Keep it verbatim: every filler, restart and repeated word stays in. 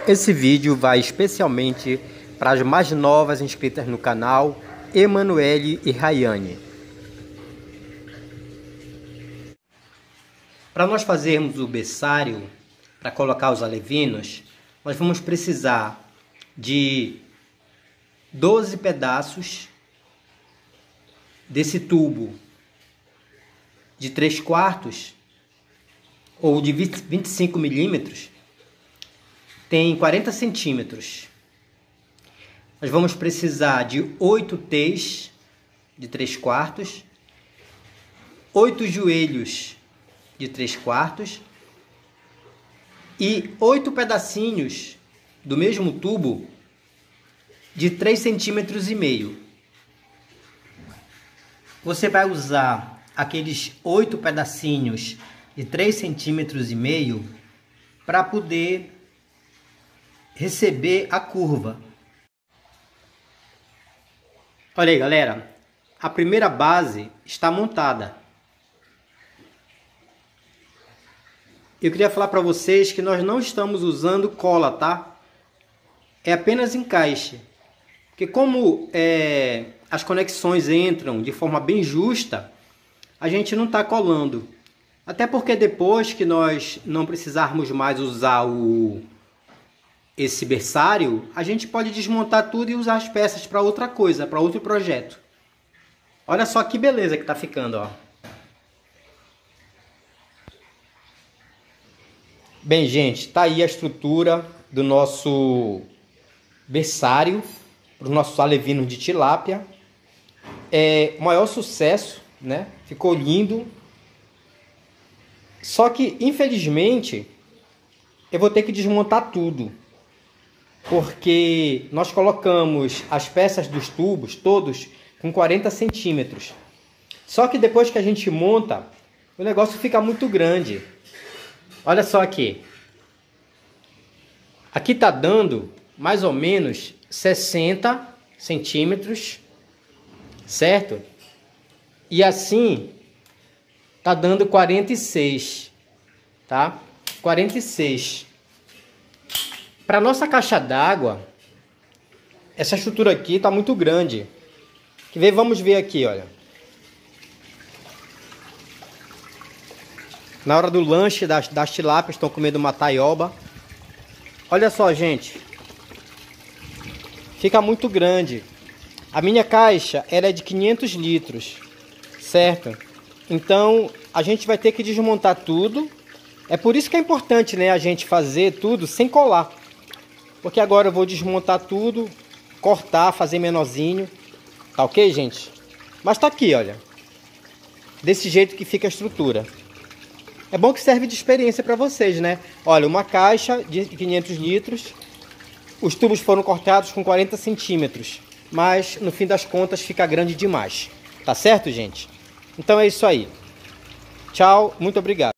Esse vídeo vai especialmente para as mais novas inscritas no canal, Emanuele e Rayane. Para nós fazermos o berçário, para colocar os alevinos, nós vamos precisar de doze pedaços desse tubo de três quartos ou de vinte e cinco milímetros, tem quarenta centímetros. Nós vamos precisar de oito T's de três quartos, oito joelhos de três quartos e oito pedacinhos do mesmo tubo de três centímetros e meio. Você vai usar aqueles oito pedacinhos de três centímetros e meio para poder receber a curva. Olha aí, galera, a primeira base está montada. Eu queria falar para vocês que nós não estamos usando cola, tá? É apenas encaixe. Porque como é, as conexões entram de forma bem justa, a gente não está colando. Até porque depois que nós não precisarmos mais usar o, esse berçário, a gente pode desmontar tudo e usar as peças para outra coisa, para outro projeto. Olha só que beleza que está ficando, ó. Bem, gente, tá aí a estrutura do nosso berçário para os nossos alevinos de tilápia. É o maior sucesso, né? Ficou lindo. Só que, infelizmente, eu vou ter que desmontar tudo, porque nós colocamos as peças dos tubos todos com quarenta centímetros. Só que depois que a gente monta, o negócio fica muito grande. Olha só aqui. Aqui tá dando mais ou menos sessenta centímetros, certo? E assim tá dando quarenta e seis, tá? quarenta e seis. Para nossa caixa d'água, essa estrutura aqui tá muito grande. Que ver, vamos ver aqui, olha. Na hora do lanche das, das tilápias, estão comendo uma taioba. Olha só, gente. Fica muito grande. A minha caixa, ela é de quinhentos litros, certo? Então, a gente vai ter que desmontar tudo. É por isso que é importante, né, a gente fazer tudo sem colar. Porque agora eu vou desmontar tudo, cortar, fazer menorzinho. Tá ok, gente? Mas tá aqui, olha. Desse jeito que fica a estrutura. É bom que serve de experiência para vocês, né? Olha, uma caixa de quinhentos litros. Os tubos foram cortados com quarenta centímetros. Mas, no fim das contas, fica grande demais. Tá certo, gente? Então é isso aí. Tchau, muito obrigado.